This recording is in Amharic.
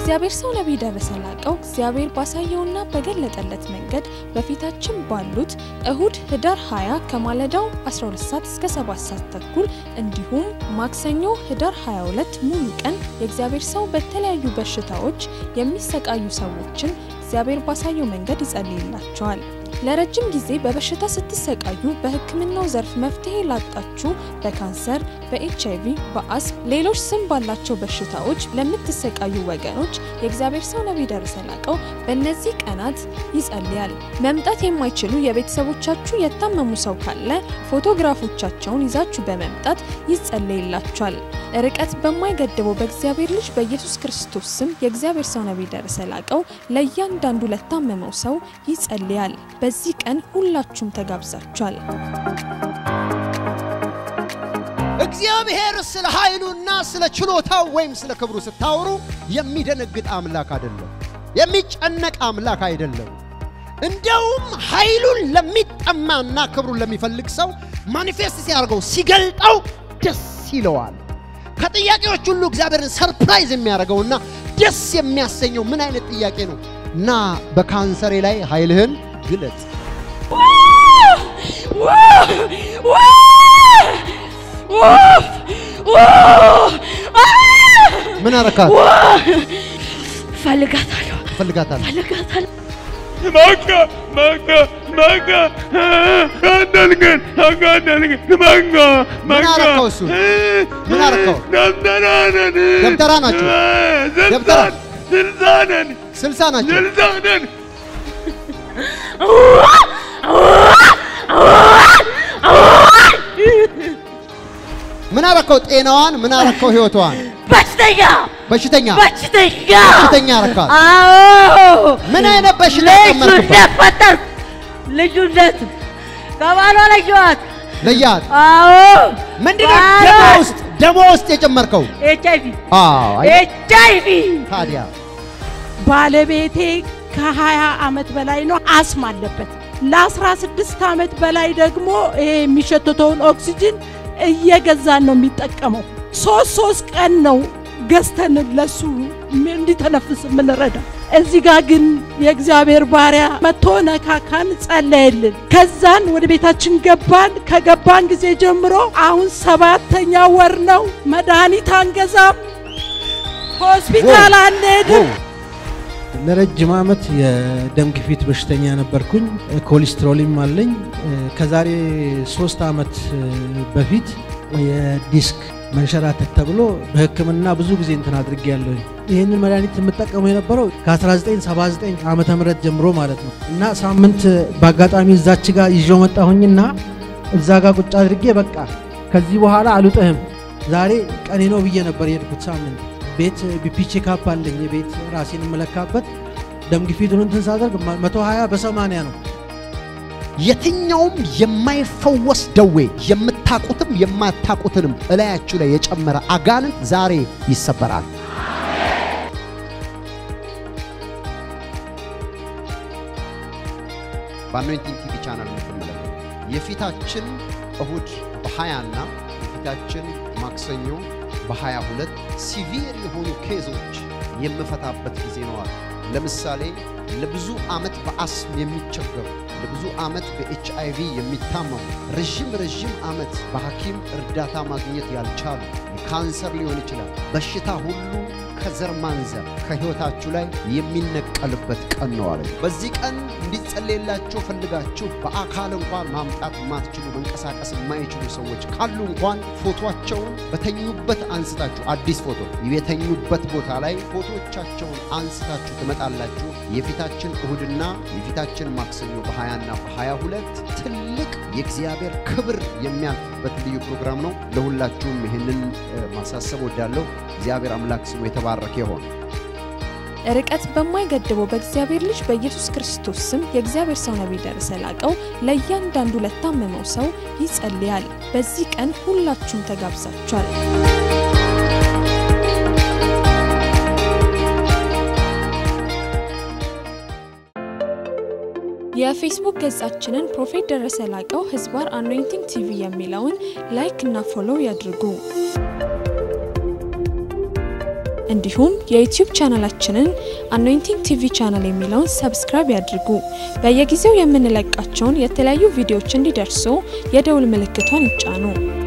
የእግዚአብሔር ሰው ነብይ ደረሰ ላቀው እግዚአብሔር ባሳየውና በገለጠለት መንገድ በፊታችን ባሉት እሁድ ህዳር 20 ከማለዳው 12 ሰዓት እስከ 7 ሰዓት ተኩል እንዲሁም ማክሰኞ ህዳር 22 ሙሉ ቀን የእግዚአብሔር ሰው በተለያዩ በሽታዎች የሚሰቃዩ ሰዎችን እግዚአብሔር ባሳየው መንገድ ይጸልይላቸዋል። ለረጅም ጊዜ በበሽታ ስትሰቃዩ በህክምናው ዘርፍ መፍትሄ ላጣችሁ በካንሰር፣ በኤችአይቪ፣ በአስም ሌሎች ስም ባላቸው በሽታዎች ለምትሰቃዩ ወገኖች የእግዚአብሔር ሰው ነብይ ደረሰ ላቀው በእነዚህ ቀናት ይጸልያል። መምጣት የማይችሉ የቤተሰቦቻችሁ የታመሙ ሰው ካለ ፎቶግራፎቻቸውን ይዛችሁ በመምጣት ይጸልይላችኋል። ርቀት በማይገድበው በእግዚአብሔር ልጅ በኢየሱስ ክርስቶስ ስም የእግዚአብሔር ሰው ነብይ ደረሰ ላቀው ለእያንዳንዱ ለታመመው ሰው ይጸልያል። በዚህ ቀን ሁላችሁም ተጋብዛችኋል። እግዚአብሔር ስለ ኃይሉና ስለ ችሎታው ወይም ስለ ክብሩ ስታወሩ የሚደነግጥ አምላክ አይደለም፣ የሚጨነቅ አምላክ አይደለም። እንደውም ኃይሉን ለሚጠማና ክብሩን ለሚፈልግ ሰው ማኒፌስት ሲያርገው ሲገልጠው ደስ ይለዋል። ከጥያቄዎች ሁሉ እግዚአብሔርን ሰርፕራይዝ የሚያደርገውና ደስ የሚያሰኘው ምን አይነት ጥያቄ ነው? ና በካንሰሬ ላይ ኃይልህን ግለጽ። ምን አረካት? ፈልጋታለሁ ማጋ አጋደልገን ማጋ ምን አረከው? ደብተራ ናቸው። ደብተራ ስልሳ ናቸው። ምን አረከው? ጤናዋን ምን አረከው? ህይወቷን በሽተኛ አረካት። ምን አይነት በሽታ ተመረከ? ልጁነት ከባሏ ለያት። ምንድነው ደሞ ውስጥ የጨመርከው? ኤችአይቪ። ታዲያ ባለቤቴ ከ20 አመት በላይ ነው አስም አለበት። ለ16 አመት በላይ ደግሞ የሚሸተተውን ኦክሲጅን እየገዛን ነው የሚጠቀመው። ሶስት ቀን ነው ገዝተን ለሱ እንዲተነፍስ ምንረዳ። እዚህ ጋር ግን የእግዚአብሔር ባሪያ መጥቶ ነካካን፣ ጸለየልን። ከዛን ወደ ቤታችን ገባን። ከገባን ጊዜ ጀምሮ አሁን 7ኛ ወር ነው። መድኃኒት አንገዛም፣ ሆስፒታል አንሄድም። ለረጅም አመት የደም ግፊት በሽተኛ ነበርኩኝ። ኮሌስትሮልም አለኝ። ከዛሬ 3 አመት በፊት የዲስክ መንሸራተት ተብሎ በህክምና ብዙ ጊዜ እንትን አድርጌያለሁ። ይሄንን መድኃኒት የምጠቀመው የነበረው ከ1979 ዓመተ ምህረት ጀምሮ ማለት ነው። እና ሳምንት ባጋጣሚ እዛች ጋር ይዤው መጣሁኝና እዛ ጋር ቁጭ አድርጌ በቃ ከዚህ በኋላ አልውጥህም ዛሬ ቀኔ ነው ብዬ ነበር የሄድኩት። ሳምንት ቤት ቢፒ ቼክአፕ አለኝ፣ የቤት ራሴን መለካበት ደም ግፊቱን እንትን ሳደርግ 120 በ80 ነው። የትኛውም የማይፈወስ ደዌ የምታቁትም የማታቁትንም እላያችሁ ላይ የጨመረ አጋንንት ዛሬ ይሰበራል። በአኖይንቲንግ ቲቪ ቻናል ምትመለከቱ የፊታችን እሁድ በ20 እና የፊታችን ማክሰኞ በ22 ሲቪር የሆኑ ኬዞች የምፈታበት ጊዜ ነው። ለምሳሌ ለብዙ አመት በአስም የሚቸገሩ፣ ለብዙ አመት በኤችአይቪ የሚታመሙ፣ ረጅም አመት በሐኪም እርዳታ ማግኘት ያልቻሉ፣ ካንሰር ሊሆን ይችላል፣ በሽታ ሁሉ ከዘር ማንዘር ከህይወታችሁ ላይ የሚነቀልበት ቀን ነው አለ። በዚህ ቀን እንዲጸልይላችሁ ፈልጋችሁ በአካል እንኳን ማምጣት ማትችሉ መንቀሳቀስ የማይችሉ ሰዎች ካሉ እንኳን ፎቶአቸውን በተኙበት አንስታችሁ አዲስ ፎቶ የተኙበት ቦታ ላይ ፎቶቻቸውን አንስታችሁ ትመጣላችሁ። የፊታችን እሁድና የፊታችን ማክሰኞ በ20 እና በ22 ትልቅ የእግዚአብሔር ክብር የሚያልፍበት ልዩ ፕሮግራም ነው። ለሁላችሁም ይሄንን ማሳሰብ ወዳለው እግዚአብሔር አምላክ ስሙ የተባረከ ይሁን። ርቀት በማይገድበው በእግዚአብሔር ልጅ በኢየሱስ ክርስቶስ ስም የእግዚአብሔር ሰው ነብይ ደረሰ ላቀው ለእያንዳንዱ ለታመመው ሰው ይጸልያል። በዚህ ቀን ሁላችሁም ተጋብዛችኋል። የፌስቡክ ገጻችንን ፕሮፌት ደረሰ ላቀው ህዝባር አኖይንቲንግ ቲቪ የሚለውን ላይክ እና ፎሎው ያድርጉ። እንዲሁም የዩቲዩብ ቻናላችንን አኖይንቲንግ ቲቪ ቻናል የሚለውን ሰብስክራይብ ያድርጉ። በየጊዜው የምንለቃቸውን የተለያዩ ቪዲዮዎች እንዲደርሱ የደውል ምልክቷን ይጫኑ።